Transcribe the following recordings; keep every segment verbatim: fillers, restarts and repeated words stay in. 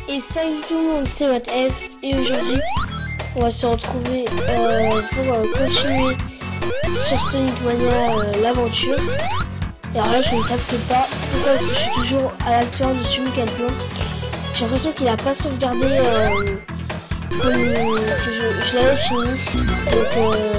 Et salut tout le monde, c'est Matt F et aujourd'hui on va se retrouver euh, pour euh, continuer sur Sonic Mania euh, l'aventure. Et alors là je ne capte pas pourquoi est-ce que je suis toujours à l'acteur de Sonic and Plante. J'ai l'impression qu'il a pas sauvegardé euh, comme que je, je l'avais fini. Donc euh,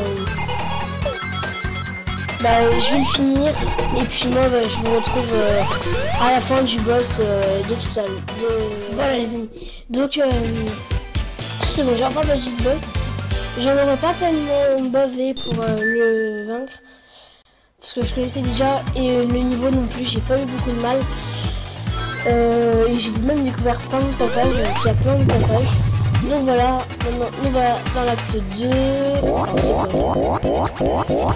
bah, je vais le finir et puis moi bah, je vous retrouve euh, à la fin du boss euh, de tout à l'heure. De... Voilà les amis. Donc euh, c'est bon, j'ai pas battu ce boss. J'en aurais pas tellement bavé pour euh, le vaincre. Parce que je connaissais déjà et euh, le niveau non plus, j'ai pas eu beaucoup de mal. Euh, et j'ai même découvert plein de passages, il y a plein de passages. Donc voilà, maintenant on va dans l'acte deux. Oh, c'est quoi?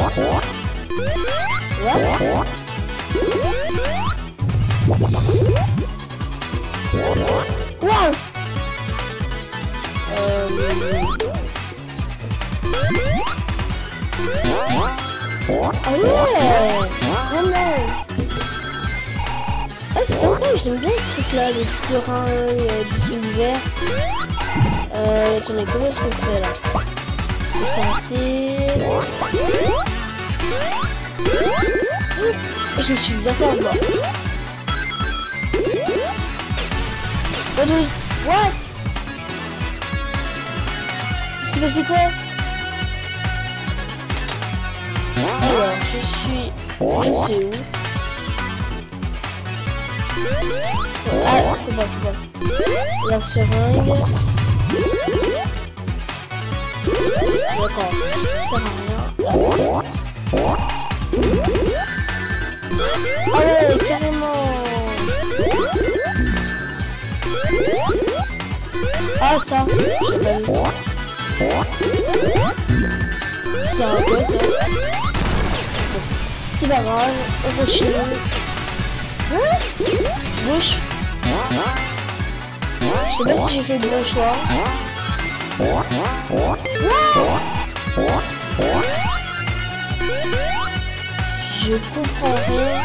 What? Wow! Euh... Ah ouais! Vraiment! Ah c'est vrai, j'aime bien ce truc là, le serein euh, des univers. Euh, attendez, comment est-ce qu'on fait là? Faut s'arrêter. Je me suis bien fait avoir. What? C'est passé quoi? Alors, je suis... Je sais où? Ah, faut pas, faut pas. La seringue. D'accord, ça sert à rien. Ah ouais, carrément. Ah ça, je sais pas vu. C'est un quoi ça? C'est pas grave, on continue. Bouche. Je sais pas si j'ai fait le bon choix. Je comprends rien.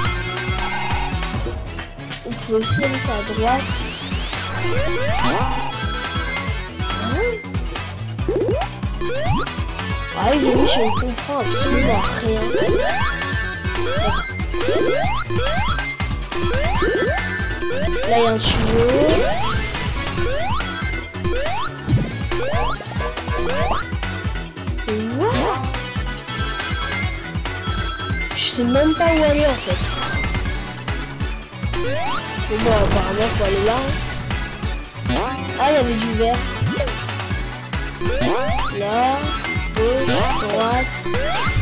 On peut aussi aller sur la droite. Ah les amis, je ne comprends absolument rien. Là il y a un tuyau. What? Je sais même pas où aller en fait. Bon bon apparemment faut aller là. Ah il y avait du vert. Là, gauche, droite.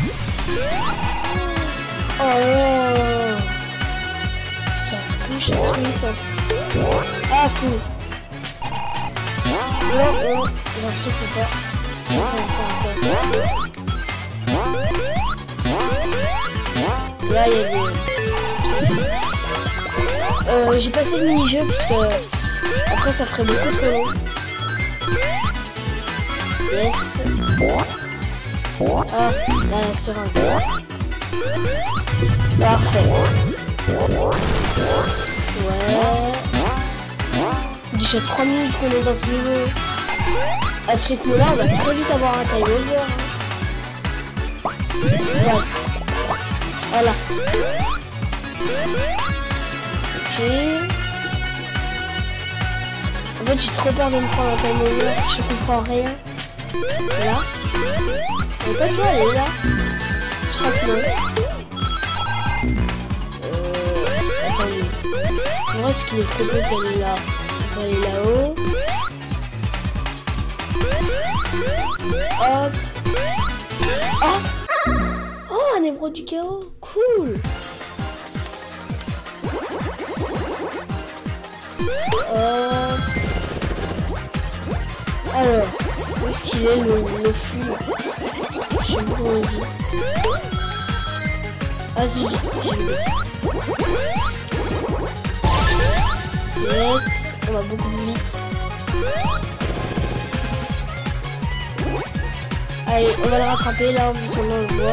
Oh là. Ça bouge dans tous les sens. Ah cool. Non, non, j'ai l'impression qu'il faut pas. Là il y a des... Euh, j'ai passé le mini-jeu parce que après ça ferait beaucoup trop long. Yes. Ah, là la seringue. Parfait. Ouais. Déjà trois minutes qu'on est dans ce niveau. À ce rythme là on va très vite avoir un time over. What? Voilà. Ok. En fait j'ai trop peur de me prendre un time over. Je comprends rien. Là. On peut pas toi aller là. Je crois que non. Euh... Attendez. Moi ce qu'il me propose d'aller là. On va aller là-haut. Hop. Oh. Oh, un émeraude du chaos. Cool. Euh... Alors, où est-ce qu'il est le, le flux? Je sais pas comment on dit. Ah si, j'ai vu. Yes, on va beaucoup plus vite. Allez, on va le rattraper là, parce qu'on le voit.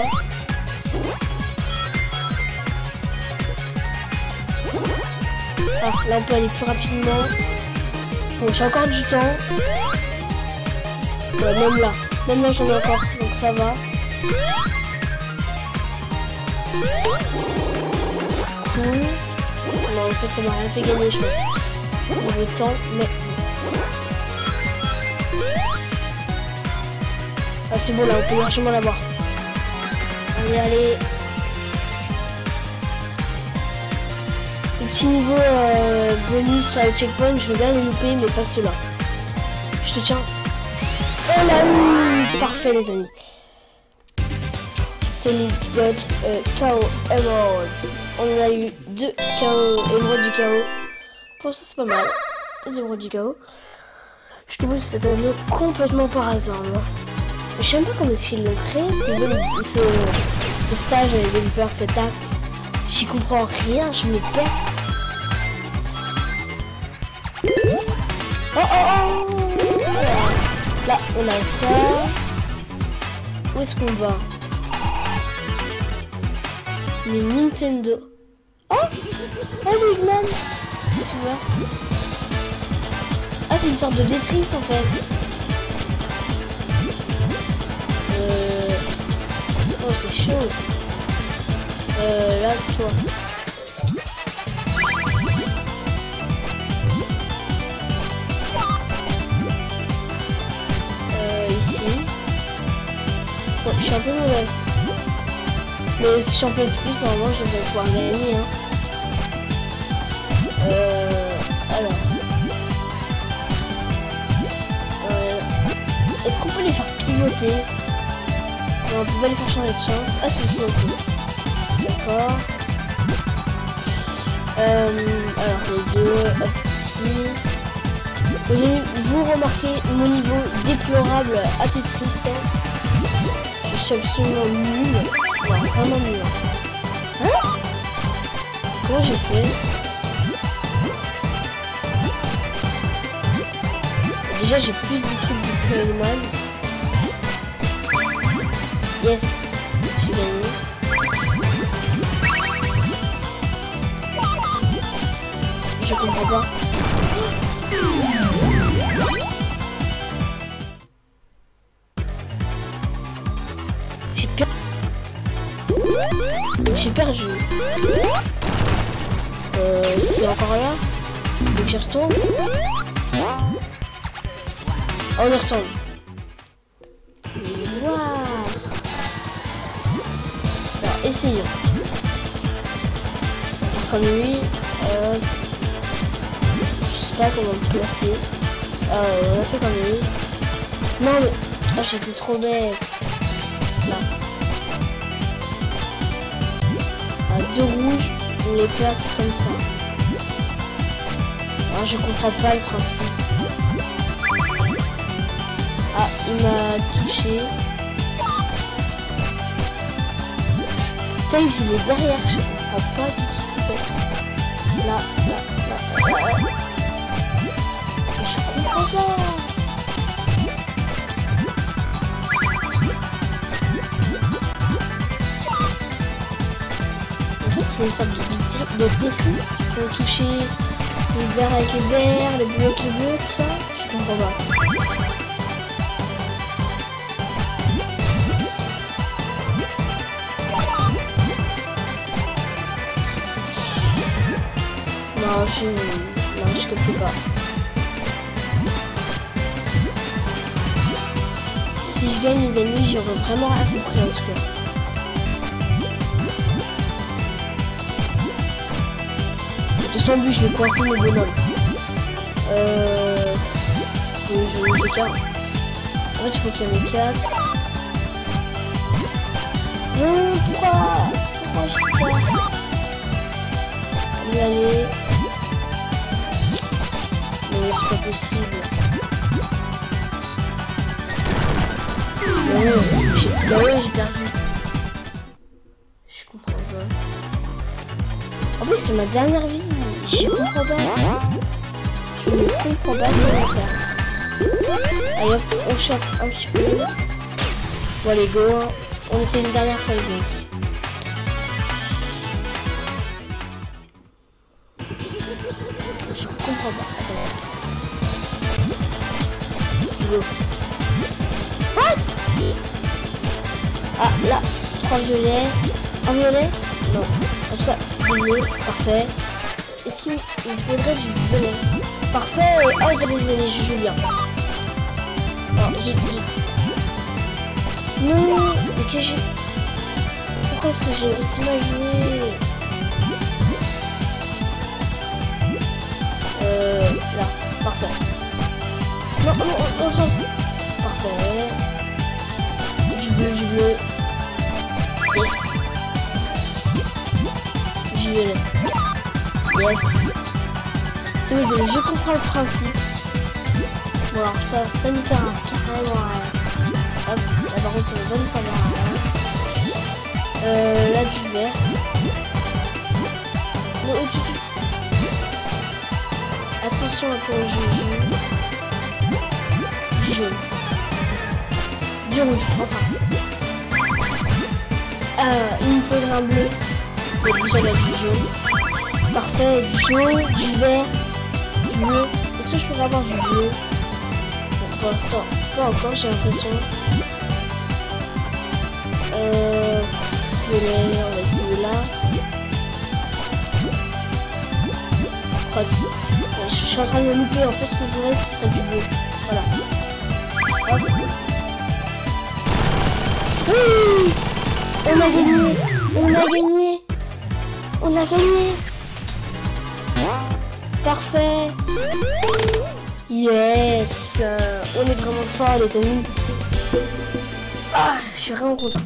Ah, là on peut aller plus rapidement. Bon, j'ai encore du temps. Ouais, même là. Même là, j'en ai encore. Donc ça va. Cool. Non, en fait, ça m'a rien fait gagner, je pense. Le temps, mais... Ah, c'est bon, là, on peut largement l'avoir. Allez, allez. Le petit niveau euh, bonus là, au checkpoint, je veux bien le louper, mais pas ceux-là. Je te tiens. Oh là, oui, parfait, les amis. Solid God euh, K O Emeralds. On a eu deux K O émeraudes du K O. Pour ça, c'est pas mal. Deux émeraudes du K O. Je trouve que c'est un complètement par hasard, là. Je sais même pas comment est-ce qu'ils l'ont créé, ce, ce stage avec Developer, cet acte. J'y comprends rien, je me perds. Oh oh oh! Là, on a ça. Où est-ce qu'on va? Les Nintendo. Oh! Oh, Eggman! Tu vois? Ah, c'est une sorte de Tetris en fait. Euh... Oh, c'est chaud. Euh, là, toi. Euh, ici. Bon, je suis un peu mauvais. Mais si j'en place plus, normalement, je vais pouvoir gagner. Hein. Euh... Alors. Euh... Est-ce qu'on peut les faire pivoter? Non, on peut pas les faire changer de chance. Ah, si, si, on peut. D'accord. Euh, alors les deux, hop, ici. Vous, avez, vous remarquez mon niveau déplorable à Tetris. Je suis absolument nul. Ouais, vraiment nul. Hein? Comment j'ai fait? Déjà j'ai plus de trucs du Playman. Yes, j'ai gagné. Je comprends pas. J'ai perdu. J'ai perdu. Euh, c'est encore là. Donc j'y retourne. Oh, on y retourne. Waouh. Alors, essayons. On va faire comme lui. Euh... Pas comment me placer. Euh, on a fait comme lui. Non mais... Oh, j'étais trop bête. Là. À deux rouges, on les place comme ça. Ah, je comprends pas le principe. Ah, il m'a touché. Putain, il est derrière, je comprends pas du tout ce qu'il fait. Là, là, là, là, là. Je comprends pas. En fait, c'est une sorte de, de Tetris. Il faut toucher les verts avec les verts, les bleus avec les bleus, tout ça. Je comprends pas. Non, je... Non, je capte pas. Si je gagne les amis, j'aurais vraiment rien compris en tout cas. De son but, je vais coincer mes bonhommes. Euh... Je vais les quatre. En fait, il faut qu'il y en ait quatre. Non, pourquoi Pourquoi je fais ça? Allez, allez. Non, mais c'est pas possible. Bah ouais, j'ai bah ouais, j'ai perdu. Je comprends pas. En plus, c'est ma dernière vie. Je comprends pas. Je ne comprends pas comment faire. Allez hop, on chope un petit peu. Bon, allez, go. On essaie une dernière fois, les amis. Je comprends pas. Attends. go. What? Ah, là, trois violets. Un violet? Non. En tout cas, bleu, parfait. Est-ce qu'il me faudrait du violet? Parfait. Oh, il y a des violets, je joue bien. Non, j'ai... Non, ok, j'ai... Pourquoi est-ce que j'ai aussi mal joué? Euh, là, parfait. Non, non, non, non, parfait. Du bleu, du bleu. Yes. Du violet. Yes. C'est bon, je comprends le principe. Bon, alors ça, ça ne sert à carrément à rien. Hop, là par contre, ça va nous servir à rien. Euh, là, du vert. Non, oh, tu, tu... Attention à quand je joue. Du jaune. Du rouge, enfin. Euh, il me faudrait un bleu. Donc déjà là, du jaune. Parfait, du jaune, du vert, du bleu. Est-ce que je pourrais avoir du bleu? Bon, pour l'instant, pas encore, j'ai l'impression. Euh... Violet, on va essayer là. Oh, je suis en train de me louper, en fait ce que je voudrais ce serait du bleu. Voilà. Hop. Oui, on a gagné. On a gagné. On a gagné. Parfait. Yes. On est vraiment fort les amis. Ah, je suis vraiment content.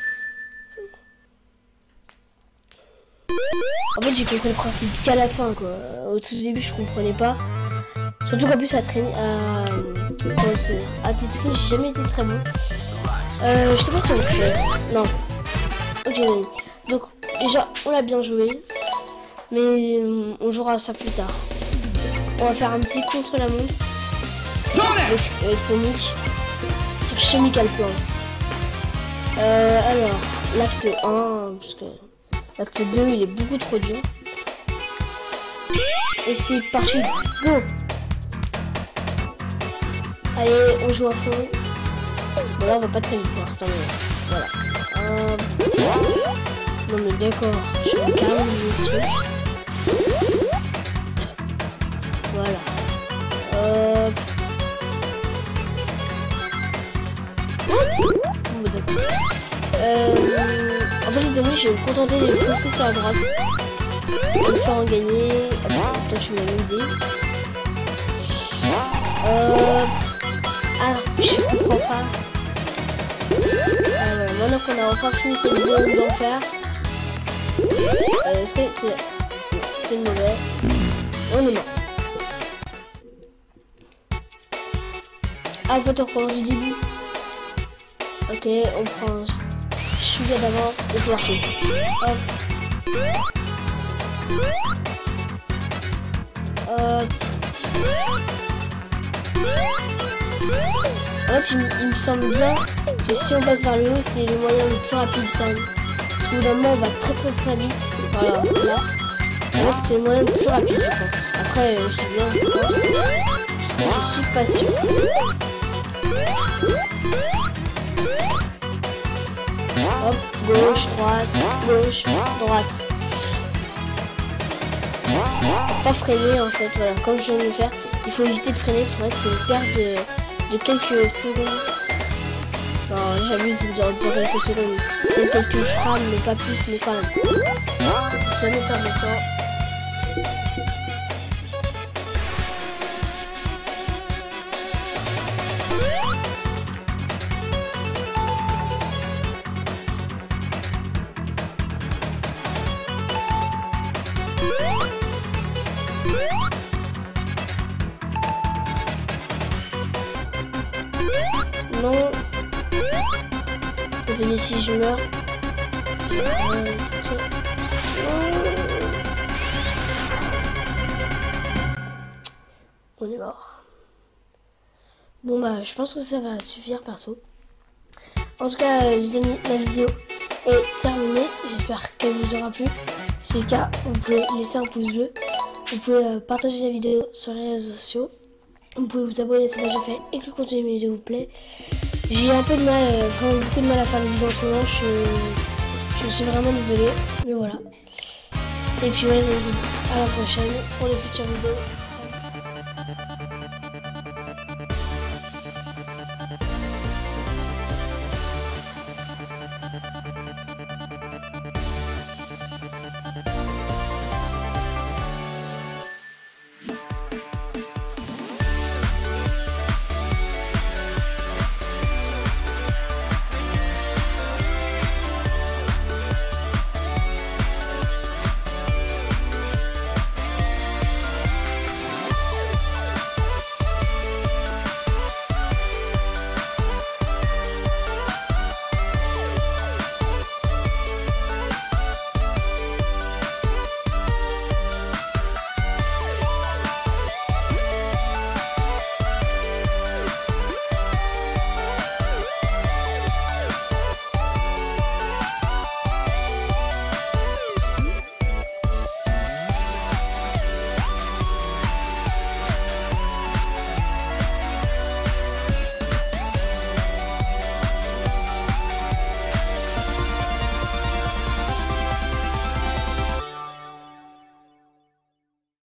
En fait, j'ai compris le principe qu'à la fin, quoi. Au tout début, je comprenais pas. Surtout qu'en plus, à traîner, à, à Tetris, j'ai jamais été très bon. Euh, je sais pas si on le fait. Non. Ok. Donc, déjà, on l'a bien joué. Mais on jouera ça plus tard. On va faire un petit contre la montre. Avec, avec Sonic. Sur Chemical Plants. Euh, alors, l'acte un, parce que... L'acte deux, il est beaucoup trop dur. Et c'est parti, go! Allez, on joue à fond. Bon là, on va pas très vite pour l'instant, mais voilà. Euh... Non mais d'accord, je vais quand même jouer ce truc. Voilà. Euh... Bon, bah, d'accord. Euh... En fait les amis, je vais me contenter de foncer sur la droite. J'espère en gagner. Ah, toi tu m'as une idée. Euh... Ah, je comprends pas. Ah, voilà. Maintenant qu'on a enfin fini cette vidéo d'enfer. Euh, est-ce que c'est... C'est mauvais? On est mort. Ah, en fait on recommence du début. Ok, on prend... Chouïa d'avance et c'est parti. Hop. Hop. En fait, il, il me semble bien que si on passe vers le haut, c'est le moyen le plus rapide quand même. Parce qu'au bout d'un moment, on va très très très vite. Voilà, là. En fait, c'est le moyen le plus rapide, je pense. Après, je dis bien, je pense. Parce que je suis pas sûr. Hop, gauche, droite, gauche, droite. Pas freiner en fait, voilà, comme je viens de le faire. Il faut éviter de freiner, parce qu'en fait c'est une perte de, de quelques secondes. Non, j'abuse de dire, dire quelques secondes. De quelques frames, mais pas plus, mais quand même. Jamais perdre de temps. Non. Désolé si je meurs. On est mort. Bon bah je pense que ça va suffire perso. En tout cas les amis, la vidéo est terminée. J'espère qu'elle vous aura plu. Si c'est le cas, vous pouvez laisser un pouce bleu. Vous pouvez partager la vidéo sur les réseaux sociaux. Vous pouvez vous abonner si c'est déjà fait et que le contenu de la vidéo vous plaît. J'ai un peu de mal, euh, vraiment beaucoup de mal à faire les vidéos en ce moment. Je, je suis vraiment désolée. Mais voilà. Et puis ouais, les amis, à la prochaine pour de futures vidéos.